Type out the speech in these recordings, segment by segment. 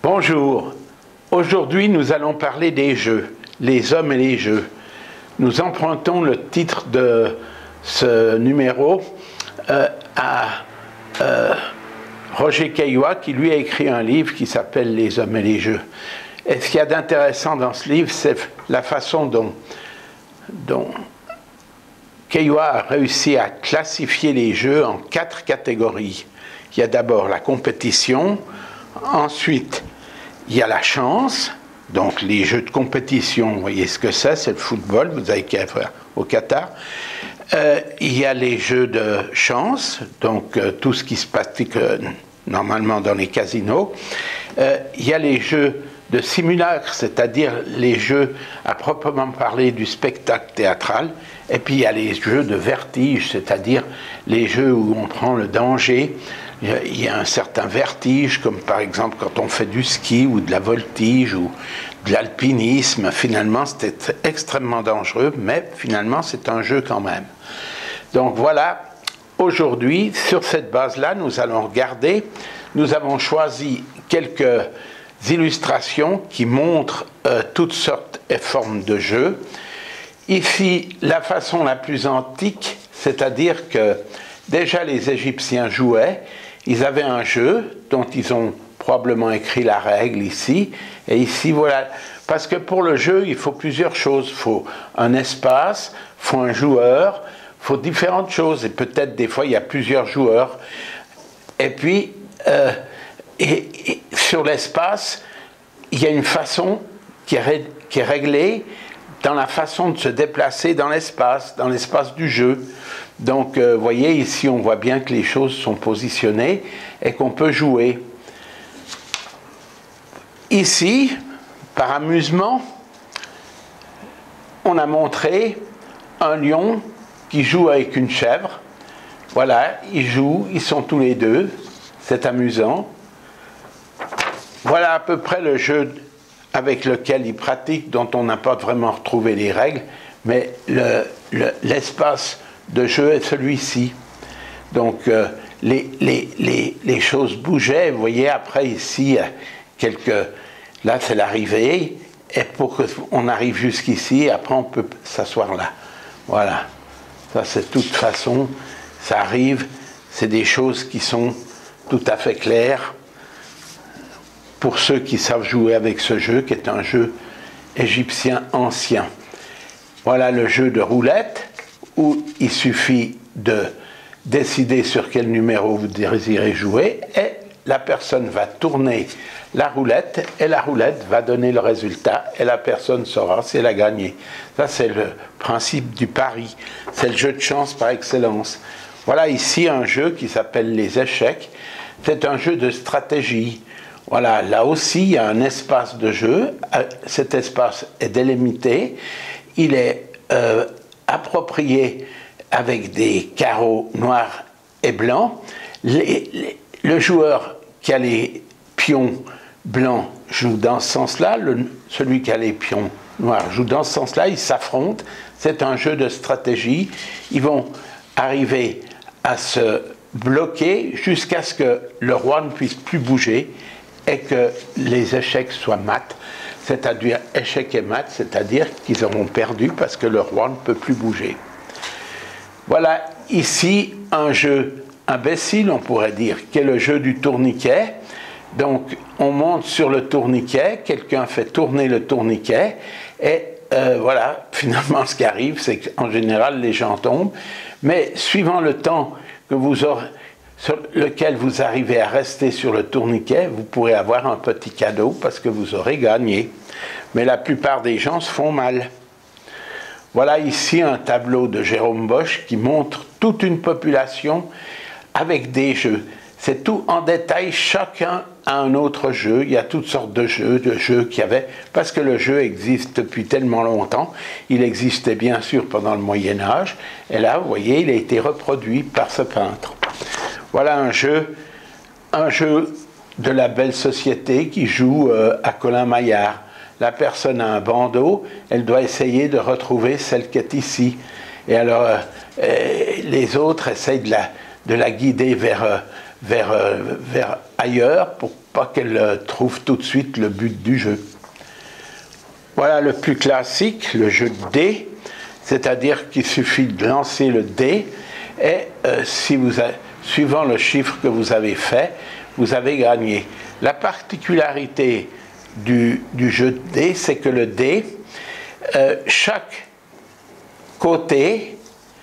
Bonjour, aujourd'hui nous allons parler des jeux, les hommes et les jeux. Nous empruntons le titre de ce numéro à Roger Caillois qui lui a écrit un livre qui s'appelle Les hommes et les jeux. Et ce qu'il y a d'intéressant dans ce livre, c'est la façon dont Caillois a réussi à classifier les jeux en 4 catégories. Il y a d'abord la compétition, ensuite il y a la chance, donc les jeux de compétition, vous voyez ce que c'est le football, vous avez qu'à faire au Qatar. Il y a les jeux de chance, donc tout ce qui se pratique normalement dans les casinos. Il y a les jeux de simulacre, c'est-à-dire les jeux à proprement parler du spectacle théâtral. Et puis il y a les jeux de vertige, c'est-à-dire les jeux où on prend le danger. Il y a un certain vertige, comme par exemple quand on fait du ski ou de la voltige ou de l'alpinisme. Finalement, c'était extrêmement dangereux, mais finalement, c'est un jeu quand même. Donc voilà, aujourd'hui, sur cette base-là, nous allons regarder. Nous avons choisi quelques illustrations qui montrent toutes sortes et formes de jeux. Ici, la façon la plus antique, c'est-à-dire que déjà les Égyptiens jouaient. Ils avaient un jeu dont ils ont probablement écrit la règle ici. Et ici, voilà. Parce que pour le jeu, il faut plusieurs choses. Il faut un espace, il faut un joueur, il faut différentes choses. Et peut-être des fois, il y a plusieurs joueurs. Et puis, sur l'espace, il y a une façon qui est réglée dans la façon de se déplacer dans l'espace du jeu. Donc, vous voyez, ici, on voit bien que les choses sont positionnées et qu'on peut jouer. Ici, par amusement, on a montré un lion qui joue avec une chèvre. Voilà, ils jouent, ils sont tous les deux. C'est amusant. Voilà à peu près le jeu avec lequel ils pratiquent, dont on n'a pas vraiment retrouvé les règles, mais l'espace de jeu est celui-ci. Donc les choses bougeaient. Vous voyez, après ici, là c'est l'arrivée, et pour qu'on arrive jusqu'ici, après on peut s'asseoir là. Voilà. Ça c'est de toute façon, ça arrive, c'est des choses qui sont tout à fait claires pour ceux qui savent jouer avec ce jeu, qui est un jeu égyptien ancien. Voilà le jeu de roulette, où il suffit de décider sur quel numéro vous désirez jouer, et la personne va tourner la roulette, et la roulette va donner le résultat, et la personne saura si elle a gagné. Ça, c'est le principe du pari. C'est le jeu de chance par excellence. Voilà ici un jeu qui s'appelle les échecs. C'est un jeu de stratégie. Voilà, là aussi, il y a un espace de jeu. Cet espace est délimité. Il est approprié avec des carreaux noirs et blancs. Le joueur qui a les pions blancs joue dans ce sens-là. Celui qui a les pions noirs joue dans ce sens-là. Ils s'affrontent. C'est un jeu de stratégie. Ils vont arriver à se bloquer jusqu'à ce que le roi ne puisse plus bouger et que les échecs soient mat, c'est-à-dire échec et mat, c'est-à-dire qu'ils auront perdu parce que le roi ne peut plus bouger. Voilà ici un jeu imbécile, on pourrait dire, qui est le jeu du tourniquet. Donc on monte sur le tourniquet, quelqu'un fait tourner le tourniquet, et voilà, finalement ce qui arrive, c'est qu'en général les gens tombent, mais suivant le temps que vous aurez, sur lequel vous arrivez à rester sur le tourniquet, vous pourrez avoir un petit cadeau parce que vous aurez gagné. Mais la plupart des gens se font mal. Voilà ici un tableau de Jérôme Bosch qui montre toute une population avec des jeux. C'est tout en détail, chacun a un autre jeu. Il y a toutes sortes de jeux qu'il y avait, parce que le jeu existe depuis tellement longtemps. Il existait bien sûr pendant le Moyen-Âge, et là, vous voyez, il a été reproduit par ce peintre. Voilà un jeu de la belle société qui joue à Colin Maillard. La personne a un bandeau, elle doit essayer de retrouver celle qui est ici. Et alors, les autres essayent de la guider vers ailleurs pas qu'elle trouve tout de suite le but du jeu. Voilà le plus classique, le jeu de dés, c'est-à-dire qu'il suffit de lancer le dé et suivant le chiffre que vous avez fait, vous avez gagné. La particularité du jeu de dés, c'est que le dé, chaque côté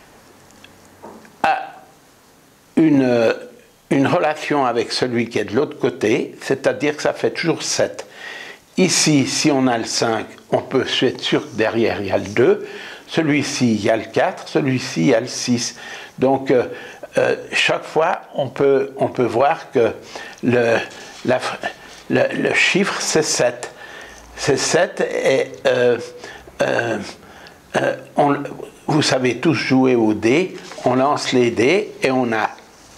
a une relation avec celui qui est de l'autre côté, c'est-à-dire que ça fait toujours 7. Ici, si on a le 5, on peut être sûr que derrière il y a le 2, celui-ci il y a le 4, celui-ci il y a le 6. Donc chaque fois on peut voir que le chiffre c'est 7. C'est 7 et vous savez tous jouer au dé, on lance les dés et on a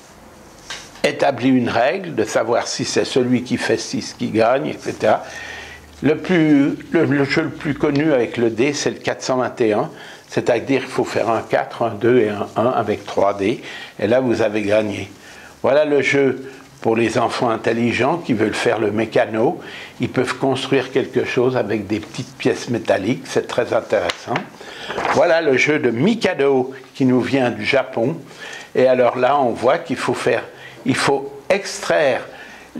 établi une règle de savoir si c'est celui qui fait 6 qui gagne, etc. Le jeu le plus connu avec le dé, c'est le 421, c'est-à-dire qu'il faut faire un 4, un 2 et un 1 avec 3 dés, et là vous avez gagné. Voilà le jeu pour les enfants intelligents qui veulent faire le mécano. Ils peuvent construire quelque chose avec des petites pièces métalliques, c'est très intéressant. Voilà le jeu de Mikado qui nous vient du Japon, et alors là on voit qu'il faut extraire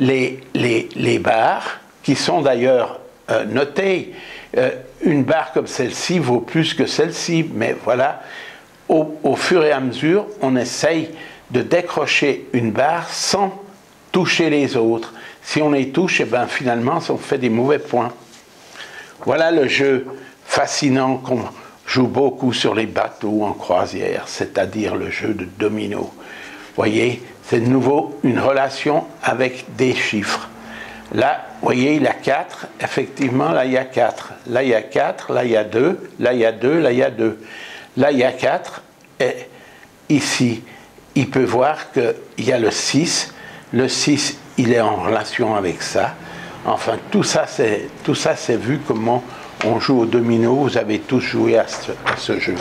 les barres, qui sont d'ailleurs notées. Une barre comme celle-ci vaut plus que celle-ci, mais voilà, au fur et à mesure, on essaye de décrocher une barre sans toucher les autres. Si on les touche, et ben finalement, on fait des mauvais points. Voilà le jeu fascinant qu'on joue beaucoup sur les bateaux en croisière, c'est-à-dire le jeu de domino. Vous voyez, c'est de nouveau une relation avec des chiffres. Là, vous voyez, il y a 4, effectivement, là il y a 4. Là il y a 4, là il y a 2, là il y a 2, là il y a 2. Là il y a 4, et ici, il peut voir qu'il y a le 6. Le 6, il est en relation avec ça. Enfin, tout ça, c'est vu comment on joue au domino. Vous avez tous joué à ce jeu.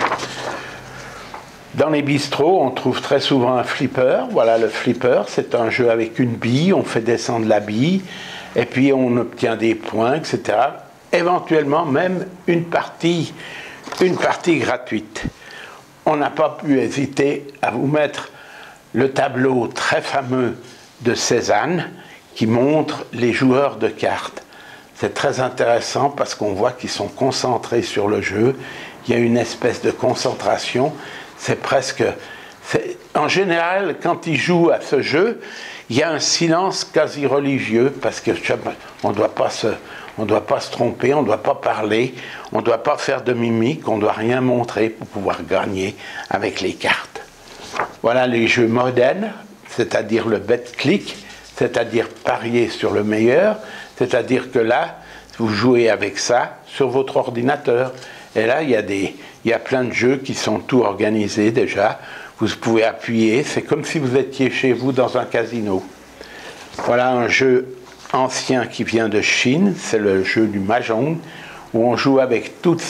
Dans les bistrots, on trouve très souvent un flipper. Voilà, le flipper, c'est un jeu avec une bille. On fait descendre la bille, et puis on obtient des points, etc. Éventuellement, même une partie gratuite. On n'a pas pu hésiter à vous mettre le tableau très fameux de Cézanne qui montre les joueurs de cartes. C'est très intéressant parce qu'on voit qu'ils sont concentrés sur le jeu. Il y a une espèce de concentration. C'est presque... En général, quand ils jouent à ce jeu, il y a un silence quasi religieux parce qu'on ne doit pas se tromper, on ne doit pas parler, on ne doit pas faire de mimique, on ne doit rien montrer pour pouvoir gagner avec les cartes. Voilà les jeux modernes, c'est-à-dire le bet-click, c'est-à-dire parier sur le meilleur, c'est-à-dire que là, vous jouez avec ça sur votre ordinateur. Et là, il y a plein de jeux qui sont tout organisés déjà. Vous pouvez appuyer, c'est comme si vous étiez chez vous dans un casino. Voilà un jeu ancien qui vient de Chine, c'est le jeu du Mahjong, où on joue avec toutes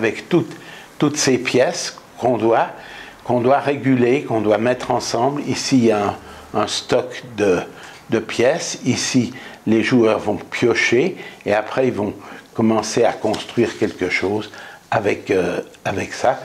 ces pièces qu'on doit réguler, qu'on doit mettre ensemble. Ici, il y a un stock de pièces. Ici, les joueurs vont piocher et après, ils vont commencer à construire quelque chose avec ça.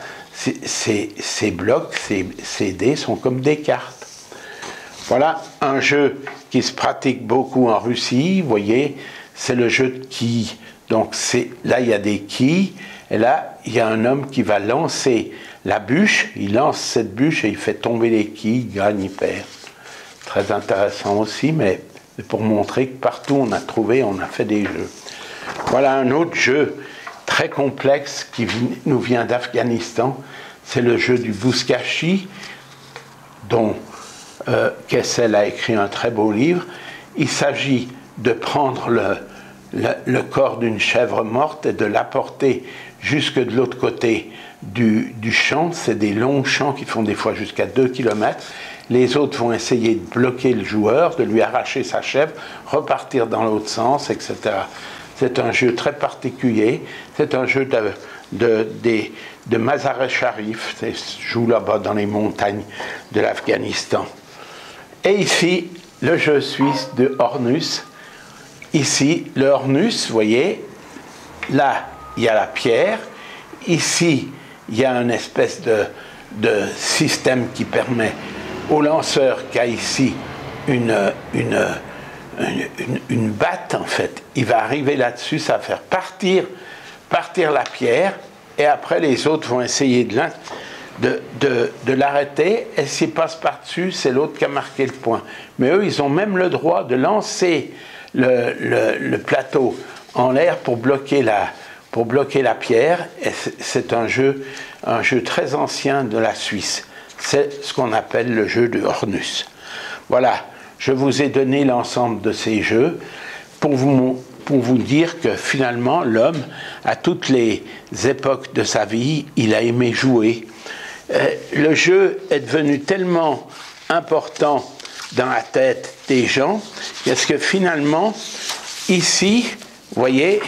Ces blocs, ces dés sont comme des cartes. Voilà un jeu qui se pratique beaucoup en Russie. Vous voyez, c'est le jeu de quilles. Donc là, il y a des quilles. Et là, il y a un homme qui va lancer la bûche. Il lance cette bûche et il fait tomber les quilles. Il gagne, il perd. Très intéressant aussi, mais pour montrer que partout on a fait des jeux. Voilà un autre jeu très complexe qui nous vient d'Afghanistan. C'est le jeu du bouskashi, dont Kessel a écrit un très beau livre. Il s'agit de prendre le corps d'une chèvre morte et de l'apporter jusque de l'autre côté du champ. C'est des longs champs qui font des fois jusqu'à 2 km. Les autres vont essayer de bloquer le joueur, de lui arracher sa chèvre, repartir dans l'autre sens, etc. C'est un jeu très particulier. C'est un jeu de Mazar-e-Sharif. Ça se joue là-bas dans les montagnes de l'Afghanistan. Et ici, le jeu suisse de Hornus. ici, le Hornus, vous voyez, là, il y a la pierre. Ici, il y a une espèce de système qui permet au lanceur qui a ici une batte, en fait. Il va arriver là-dessus, ça va faire partir la pierre, et après les autres vont essayer de l'arrêter, et s'il passe par-dessus, c'est l'autre qui a marqué le point. Mais eux, ils ont même le droit de lancer le plateau en l'air pour bloquer la pierre, et c'est un jeu très ancien de la Suisse. C'est ce qu'on appelle le jeu de Hornus. Voilà, je vous ai donné l'ensemble de ces jeux pour vous dire que finalement, l'homme, à toutes les époques de sa vie, il a aimé jouer. Le jeu est devenu tellement important dans la tête des gens, parce que finalement, ici, vous voyez,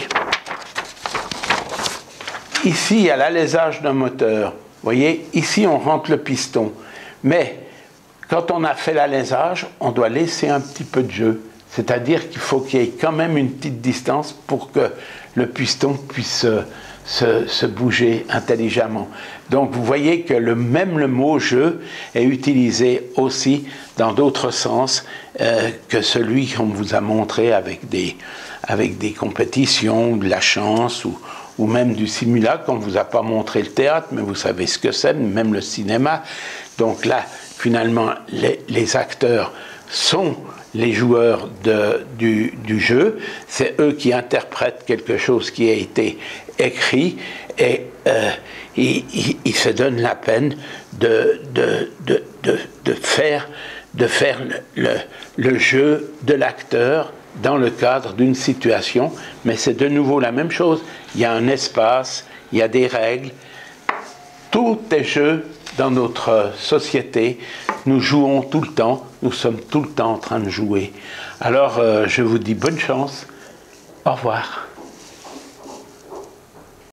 ici, il y a l'alésage d'un moteur. Vous voyez, ici, on rentre le piston. Mais quand on a fait l'alésage, on doit laisser un petit peu de jeu. C'est-à-dire qu'il faut qu'il y ait quand même une petite distance pour que le piston puisse se bouger intelligemment. Donc, vous voyez que même le mot « jeu » est utilisé aussi dans d'autres sens que celui qu'on vous a montré avec des compétitions, de la chance ou même du simulacre. On ne vous a pas montré le théâtre, mais vous savez ce que c'est, même le cinéma. Donc là, finalement, les acteurs sont les joueurs du jeu. C'est eux qui interprètent quelque chose qui a été écrit, et ils se donnent la peine de faire le jeu de l'acteur dans le cadre d'une situation, mais c'est de nouveau la même chose. Il y a un espace, il y a des règles. Tout est jeu dans notre société. Nous jouons tout le temps, nous sommes tout le temps en train de jouer. Alors, je vous dis bonne chance. Au revoir.